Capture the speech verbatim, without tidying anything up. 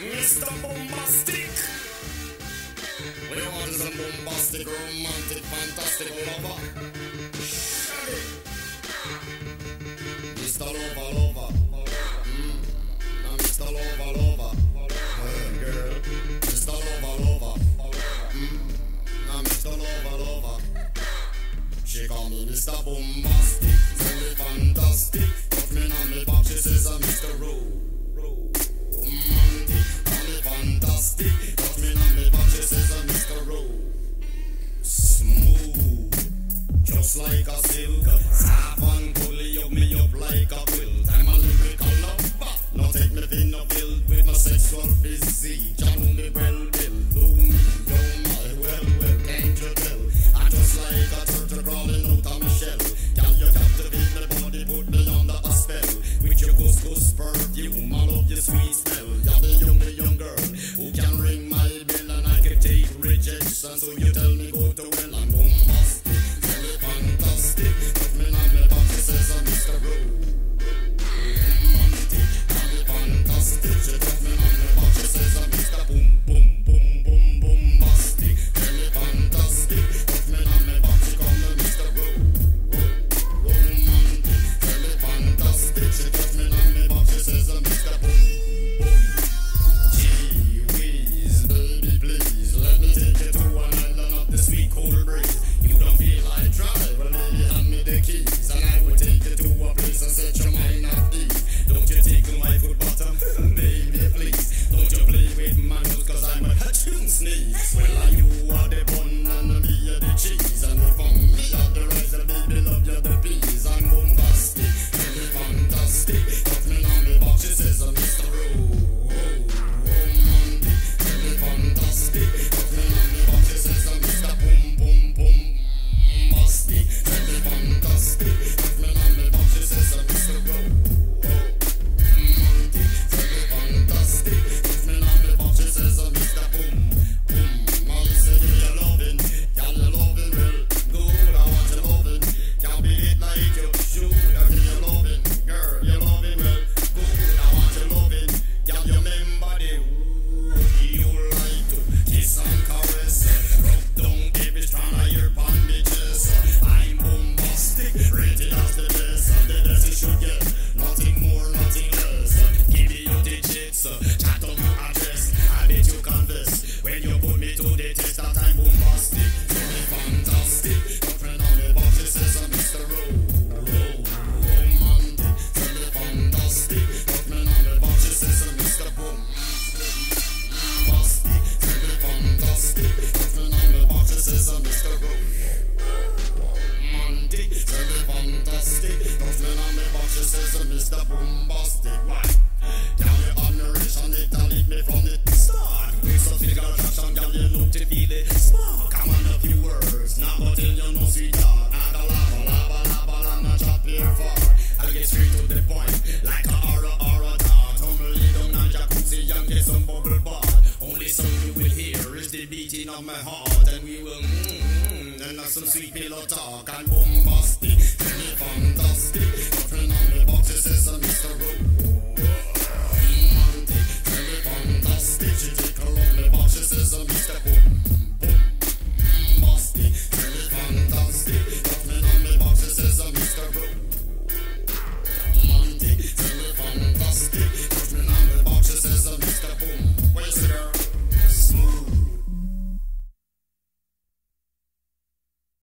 Mister Bombastic. We want is a bombastic, romantic, fantastic lover. Shaggy. Mister Lover, lover. Mm. Now Mister Lover, lover. Hey, girl. Mister Lover, lover. Mm. Now Mister Lover, lover. She call me Mister Bombastic, tell me fantastic. Touch me on me back, she says I'm Mister Romantic. Call me fantastic, touch me on me back, she says I'm Mister Ro. Smooth, just like a silk. Soft and cool, you me up like a quilt. I'm a lyrical lover, now take me thin or filled with my sexual physique. You know me well, Bill, do me, oh my, well, well, can't you tell? I'm just like a turtle crawling out of my shell. Can you captivate my body, put me under a spell? With your couscous perfume, I love your sweet smell. You're the young, the young girl who can ring my bell and I can take rejection. So you tell me go to hell, I'm bombastic, tell me fantastic. Put me on my back, she says I'm Mister Romantic. Tell me fantastic, she put me on my back, she says I'm Mister Boom, boom, boom, boom, bombastic. Tell me fantastic, put me on my back, she call me Mister Romantic. Tell me fantastic, she put me on my back, she says I'm Mister Boom, boom. Gee whiz, baby please, let me take you to an island of the sweet cold breeze. You don't feel like drive, well maybe hand me the keys and I will take you to a place and set your mind at ease. Don't you take my foot bottom, baby please. Don't you play with my nose cause I'm a hatchoon sneeze. Well you are the bun and me are the cheese. And if I'm me are the rice, the baby love you the peas. I'm bombastic, tell me fantastic. Touch me on me back, she says I'm Mister Romantic. Tell me fantastic, touch me on me back, she says I'm Mister Boom, boom, boom, bombastic. Tell me fantastic, touch me on me back, she says I'm Mister Romantic. Tell me fantastic, touch me on me back, she says I'm Mister Boom, boom. I say you're loving, girl you're loving well, good. I want you loving, can't beat it like you should. I feel you're loving, girl you're loving well, good. I want you loving, girl you remember the who you like to kiss and caress, rub down baby strand of your bandages. I'm bombastic, rated as the best, the best you should get, nothing more, nothing less. Give me your digits, chat on your address, I bet you confess when you put me to the test that I'm bombastic. Tell me fantastic, your friend on me back, she says I'm Mister Romantic. Tell me fantastic, your friend on me back, she says I'm Mister Bombastic. Tell me fantastic, your friend on me back, she says I'm Mister Romantic. Tell me fantastic, your friend on me back, she says I'm Mister Bombastic. Why? Girl, your admiration, it can lead me from the start. With such big attraction, girl, you look to feel it spark. Come on, a few words, now but tell you no sweetheart. Now the lava, lava, lava, and not chop here far. I'll get straight to the point, like a aura, aura dart. Tumble you down on jacuzzi and get some bubble bath. Only song you will hear is the beating of my heart. And we will, mmm, mm, and have some sweet pillow talk and bombastic.